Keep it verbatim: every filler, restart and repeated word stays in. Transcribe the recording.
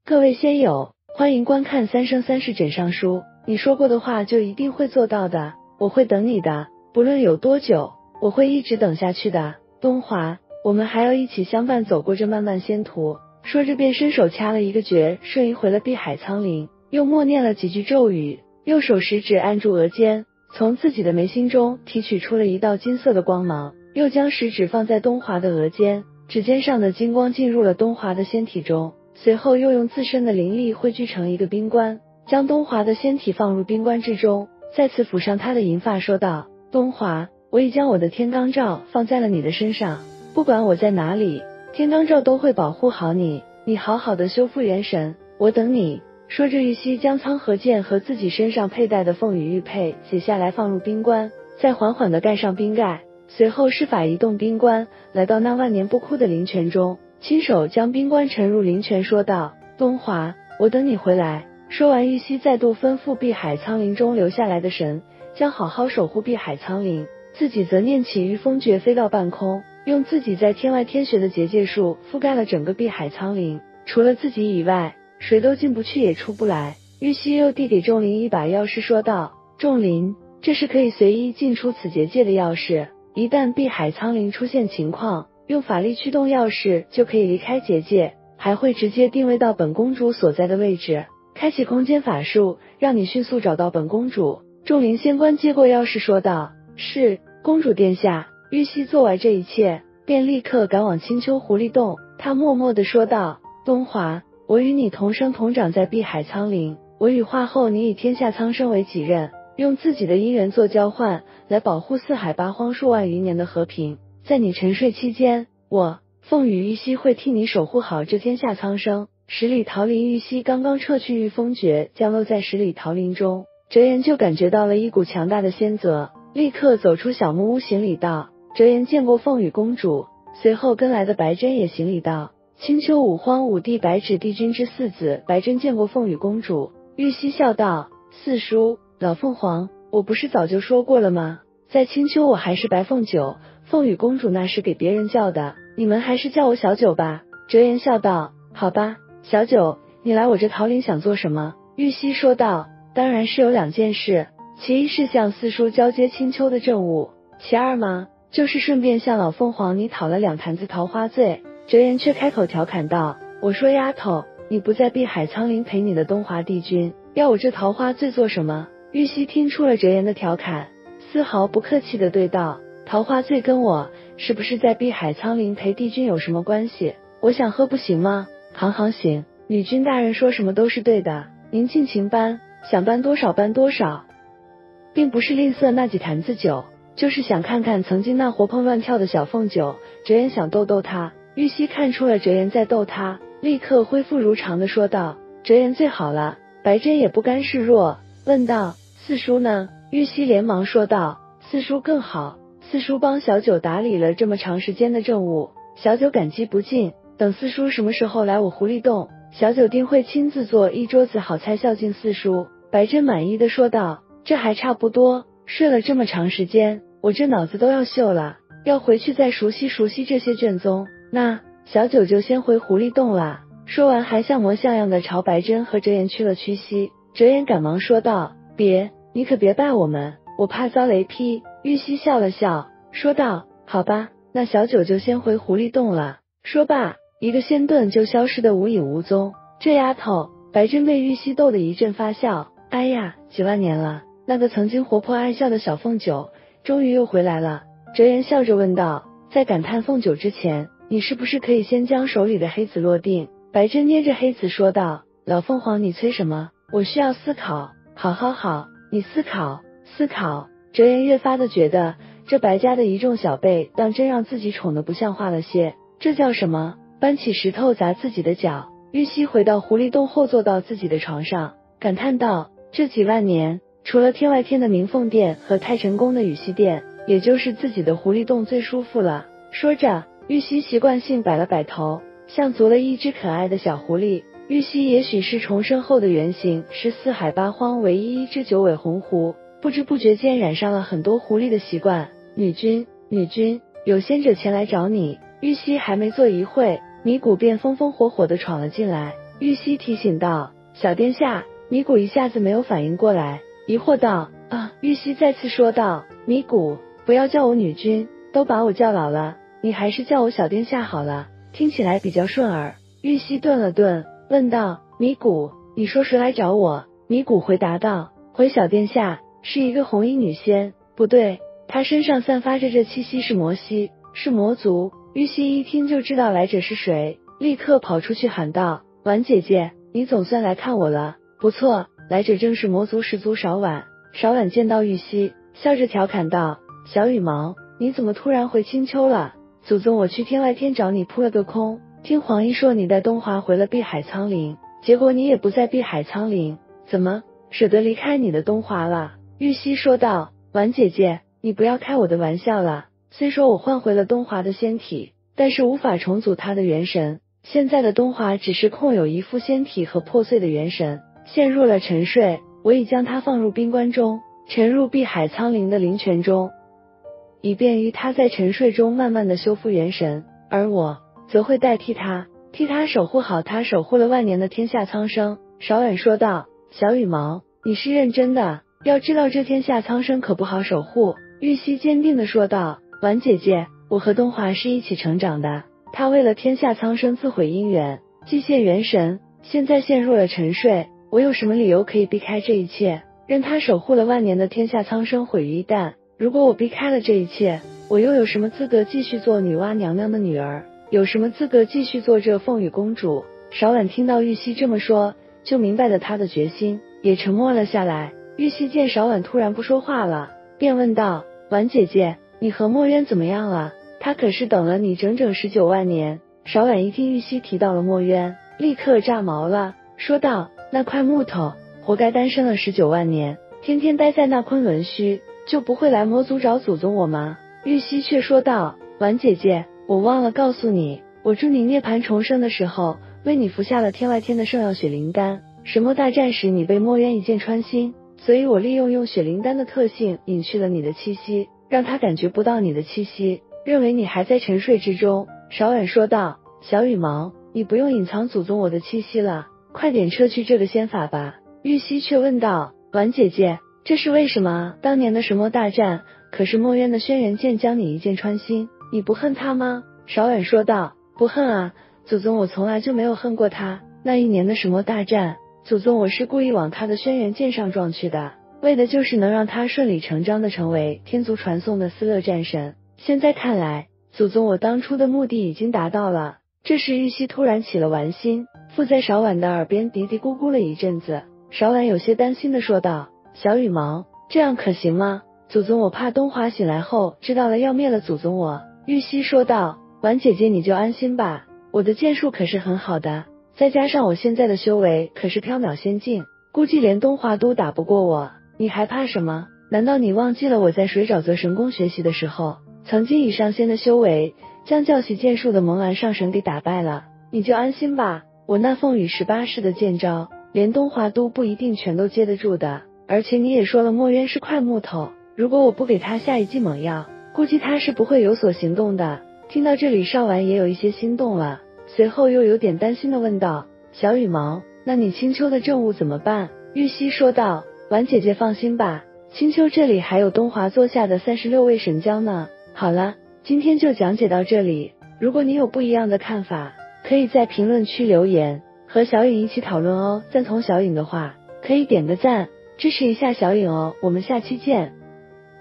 各位仙友，欢迎观看三生三世枕上书，你说过的话就一定会做到的，我会等你的，不论有多久，我会一直等下去的。东华，我们还要一起相伴走过这漫漫仙途。说着便伸手掐了一个诀，瞬移回了碧海苍林，又默念了几句咒语，右手食指按住额间，从自己的眉心中提取出了一道金色的光芒，又将食指放在东华的额间，指尖上的金光进入了东华的仙体中，随后又用自身的灵力汇聚成一个冰棺，将东华的仙体放入冰棺之中，再次抚上他的银发，说道：东华，我已将我的天罡罩放在了你的身上，不管我在哪里，天罡罩都会保护好你，你好好的修复元神，我等你。说着，玉溪将苍河剑和自己身上佩戴的凤羽玉佩解下来放入冰棺，再缓缓地盖上冰盖，随后施法移动冰棺，来到那万年不枯的灵泉中，亲手将冰棺沉入灵泉，说道：东华，我等你回来。说完，玉溪再度吩咐碧海苍林中留下来的神，将好好守护碧海苍林，自己则念起御风诀飞到半空，用自己在天外天学的结界术覆盖了整个碧海苍林，除了自己以外，谁都进不去也出不来。玉溪又递给仲林一把钥匙，说道：仲林，这是可以随意进出此结界的钥匙，一旦碧海苍林出现情况，用法力驱动钥匙就可以离开结界，还会直接定位到本公主所在的位置，开启空间法术，让你迅速找到本公主。仲林仙官接过钥匙说道：是，公主殿下。玉溪做完这一切，便立刻赶往青丘狐狸洞，他默默地说道：东华，我与你同生同长在碧海苍林，我羽化后你以天下苍生为己任，用自己的姻缘做交换，来保护四海八荒数万余年的和平。在你沉睡期间，我凤羽玉溪会替你守护好这天下苍生。十里桃林，玉溪刚刚撤去御风诀，降落在十里桃林中，哲言就感觉到了一股强大的仙泽，立刻走出小木屋行礼道：哲言见过凤羽公主。随后跟来的白珍也行礼道：青丘五荒五帝白纸帝君之四子，白珍见过凤羽公主。玉溪笑道：四叔，老凤凰，我不是早就说过了吗？在青丘我还是白凤九，凤羽公主那是给别人叫的，你们还是叫我小九吧。哲言笑道：好吧，小九，你来我这桃林想做什么？玉溪说道：当然是有两件事，其一是向四叔交接青丘的政务，其二嘛，就是顺便向老凤凰你讨了两坛子桃花醉。哲言却开口调侃道：我说丫头，你不在碧海苍林陪你的东华帝君，要我这桃花醉做什么？玉溪听出了哲言的调侃，丝毫不客气地对道：桃花醉跟我是不是在碧海苍林陪帝君有什么关系？我想喝不行吗？行行行，女君大人说什么都是对的，您尽情搬，想搬多少搬多少，并不是吝啬那几坛子酒，就是想看看曾经那活蹦乱跳的小凤九。哲言想逗逗他，玉溪看出了哲言在逗他，立刻恢复如常的说道：哲言最好了。白珍也不甘示弱，问道：四叔呢？玉溪连忙说道：四叔更好，四叔帮小九打理了这么长时间的政务，小九感激不尽，等四叔什么时候来我狐狸洞，小九定会亲自做一桌子好菜孝敬四叔。白珍满意的说道：这还差不多，睡了这么长时间，我这脑子都要锈了，要回去再熟悉熟悉这些卷宗，那小九就先回狐狸洞啦。说完还像模像样的朝白珍和哲言屈了屈膝。哲言赶忙说道：别，你可别拜我们，我怕遭雷劈。玉溪笑了笑说道：好吧，那小九就先回狐狸洞了。说罢，一个仙遁就消失得无影无踪。这丫头，白珍被玉溪逗得一阵发笑，哎呀，几万年了，那个曾经活泼爱笑的小凤九终于又回来了。哲言笑着问道：在感叹凤九之前，你是不是可以先将手里的黑子落定？白珍捏着黑子说道：老凤凰你催什么？我需要思考。好好好，你思考思考。哲言越发的觉得这白家的一众小辈当真让自己宠得不像话了些，这叫什么？搬起石头砸自己的脚。玉溪回到狐狸洞后坐到自己的床上，感叹道：这几万年，除了天外天的明凤殿和太晨宫的雨溪殿，也就是自己的狐狸洞最舒服了。说着，玉溪习惯性摆了摆头，像足了一只可爱的小狐狸。玉溪也许是重生后的原型，是四海八荒唯一一只九尾红狐，不知不觉间染上了很多狐狸的习惯。女君，女君，有仙者前来找你。玉溪还没坐一会，米谷便风风火火地闯了进来， 玉溪提醒道。小殿下，米谷一下子没有反应过来，疑惑道，啊，玉溪再次说道，米谷，不要叫我女君，都把我叫老了，你还是叫我小殿下好了，听起来比较顺耳。玉溪顿了顿，问道，米谷，你说谁来找我？米谷回答道，回小殿下，是一个红衣女仙，不对，她身上散发着这气息是魔息，是魔族。玉溪一听就知道来者是谁，立刻跑出去喊道，婉姐姐，你总算来看我了，不错，来者正是魔族始祖少婉。少婉见到玉溪，笑着调侃道，小羽毛，你怎么突然回青丘了？祖宗我去天外天找你扑了个空，听黄衣说你带东华回了碧海苍林，结果你也不在碧海苍林，怎么舍得离开你的东华了？玉溪说道，婉姐姐，你不要开我的玩笑了，虽说我换回了东华的仙体，但是无法重组他的元神，现在的东华只是空有一副仙体和破碎的元神，陷入了沉睡，我已将他放入冰棺中，沉入碧海苍灵的灵泉中，以便于他在沉睡中慢慢的修复元神，而我则会代替他，替他守护好他守护了万年的天下苍生。少婉说道，小羽毛，你是认真的？要知道这天下苍生可不好守护。玉溪坚定地说道，婉姐姐，我和东华是一起成长的，他为了天下苍生自毁姻缘，祭献元神，现在陷入了沉睡，我有什么理由可以避开这一切，任他守护了万年的天下苍生毁于一旦？如果我避开了这一切，我又有什么资格继续做女娲娘娘的女儿？有什么资格继续做这凤羽公主？少婉听到玉溪这么说，就明白了他的决心，也沉默了下来。玉溪见少婉突然不说话了，便问道，婉姐姐，你和墨渊怎么样了？他可是等了你整整十九万年。少婉一听玉溪提到了墨渊，立刻炸毛了，说道，那块木头活该单身了十九万年，天天待在那昆仑虚，就不会来魔族找祖宗我吗？玉溪却说道，婉姐姐，我忘了告诉你，我助你涅槃重生的时候，为你服下了天外天的圣药血灵丹，神魔大战时你被墨渊一剑穿心，所以我利用用血灵丹的特性隐去了你的气息，让他感觉不到你的气息，认为你还在沉睡之中。少婉说道，小羽毛，你不用隐藏祖宗我的气息了，快点撤去这个仙法吧。玉溪却问道，婉姐姐，这是为什么？当年的神魔大战，可是墨渊的轩辕剑将你一剑穿心，你不恨他吗？少婉说道，不恨啊，祖宗我从来就没有恨过他，那一年的神魔大战，祖宗我是故意往他的轩辕剑上撞去的，为的就是能让他顺理成章的成为天族传颂的斯勒战神。现在看来，祖宗我当初的目的已经达到了。这时玉溪突然起了玩心，附在少婉的耳边嘀嘀咕咕了一阵子。少婉有些担心的说道，小羽毛，这样可行吗？祖宗我怕东华醒来后知道了要灭了祖宗我。玉溪说道，婉姐姐你就安心吧，我的剑术可是很好的，再加上我现在的修为可是缥缈仙境，估计连东华都打不过我，你还怕什么？难道你忘记了我在水沼泽神宫学习的时候，曾经以上仙的修为将教习剑术的蒙兰上神给打败了？你就安心吧，我那凤羽十八式的剑招，连东华都不一定全都接得住的。而且你也说了墨渊是块木头，如果我不给他下一剂猛药，估计他是不会有所行动的。听到这里，少婉也有一些心动了，随后又有点担心的问道，小羽毛，那你青丘的政务怎么办？玉溪说道，婉姐姐放心吧，青丘这里还有东华座下的三十六位神将呢。好了，今天就讲解到这里，如果你有不一样的看法，可以在评论区留言，和小颖一起讨论哦。赞同小颖的话，可以点个赞，支持一下小颖哦。我们下期见。